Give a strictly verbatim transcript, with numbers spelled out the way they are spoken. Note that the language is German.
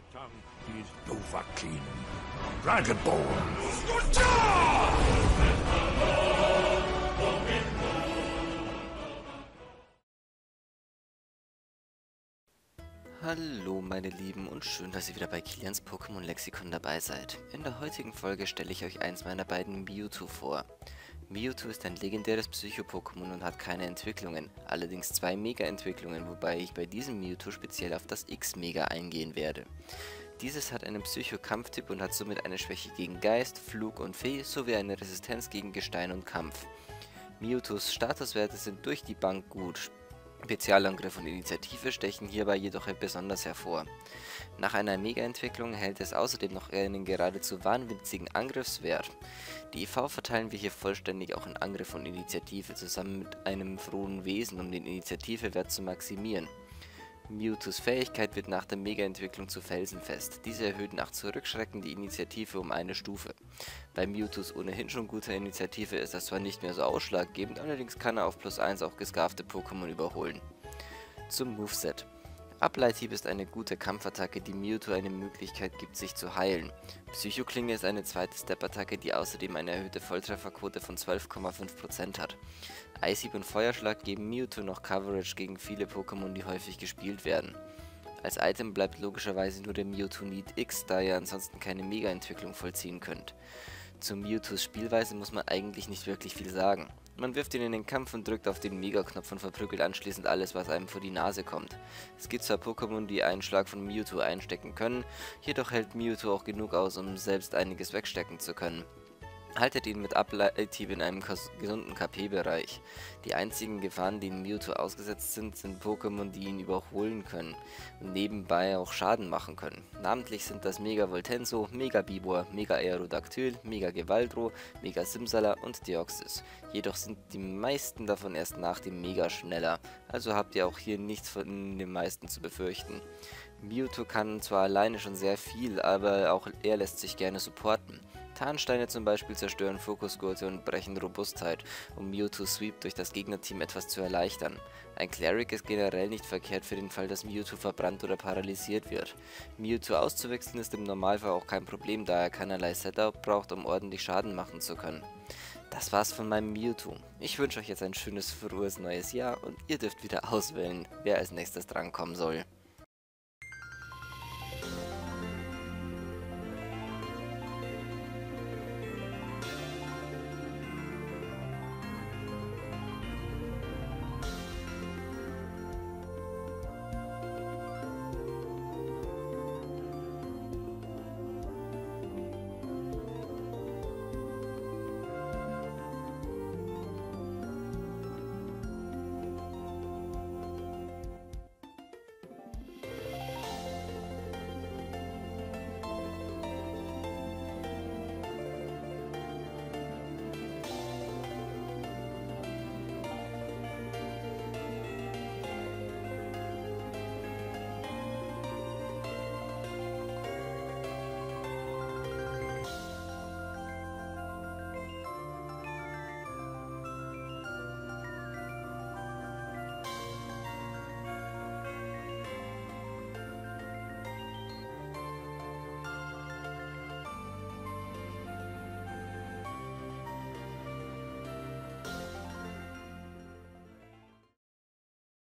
tongue is Dovahkiin, Dragonborn. Hallo meine Lieben und schön, dass ihr wieder bei Kilians Pokémon Lexikon dabei seid. In der heutigen Folge stelle ich euch eins meiner beiden Mewtwo vor. Mewtwo ist ein legendäres Psycho-Pokémon und hat keine Entwicklungen, allerdings zwei Mega-Entwicklungen, wobei ich bei diesem Mewtwo speziell auf das X-Mega eingehen werde. Dieses hat einen Psycho-Kampftyp und hat somit eine Schwäche gegen Geist, Flug und Fee sowie eine Resistenz gegen Gestein und Kampf. Mewtwos Statuswerte sind durch die Bank gut. Spezialangriff und Initiative stechen hierbei jedoch besonders hervor. Nach einer Mega-Entwicklung erhält es außerdem noch einen geradezu wahnwitzigen Angriffswert. Die E V verteilen wir hier vollständig auch in Angriff und Initiative zusammen mit einem frohen Wesen, um den Initiativewert zu maximieren. Mewtwos Fähigkeit wird nach der Mega-Entwicklung zu Felsenfest. Diese erhöht nach Zurückschrecken die Initiative um eine Stufe. Bei Mewtwos ohnehin schon guter Initiative ist das zwar nicht mehr so ausschlaggebend, allerdings kann er auf plus eins auch gescarfte Pokémon überholen. Zum Moveset. Ableithieb ist eine gute Kampfattacke, die Mewtwo eine Möglichkeit gibt, sich zu heilen. Psychoklinge ist eine zweite Step-Attacke, die außerdem eine erhöhte Volltrefferquote von zwölf Komma fünf Prozent hat. Eishieb und Feuerschlag geben Mewtwo noch Coverage gegen viele Pokémon, die häufig gespielt werden. Als Item bleibt logischerweise nur der Mewtwo Need X, da ihr ansonsten keine Mega-Entwicklung vollziehen könnt. Zu Mewtwos Spielweise muss man eigentlich nicht wirklich viel sagen. Man wirft ihn in den Kampf und drückt auf den Mega-Knopf und verprügelt anschließend alles, was einem vor die Nase kommt. Es gibt zwar Pokémon, die einen Schlag von Mewtwo einstecken können, jedoch hält Mewtwo auch genug aus, um selbst einiges wegstecken zu können. Haltet ihn mit Ableithieb in einem gesunden K P-Bereich. Die einzigen Gefahren, denen Mewtwo ausgesetzt sind, sind Pokémon, die ihn überholen können und nebenbei auch Schaden machen können. Namentlich sind das Mega Voltenso, Mega Bibor, Mega Aerodactyl, Mega Gevaldro, Mega Simsala und Deoxys. Jedoch sind die meisten davon erst nach dem Mega schneller, also habt ihr auch hier nichts von den meisten zu befürchten. Mewtwo kann zwar alleine schon sehr viel, aber auch er lässt sich gerne supporten. Tarnsteine zum Beispiel zerstören Fokusgurte und brechen Robustheit, um Mewtwo's Sweep durch das Gegnerteam etwas zu erleichtern. Ein Cleric ist generell nicht verkehrt für den Fall, dass Mewtwo verbrannt oder paralysiert wird. Mewtwo auszuwechseln ist im Normalfall auch kein Problem, da er keinerlei Setup braucht, um ordentlich Schaden machen zu können. Das war's von meinem Mewtwo. Ich wünsche euch jetzt ein schönes, frohes neues Jahr und ihr dürft wieder auswählen, wer als nächstes drankommen soll.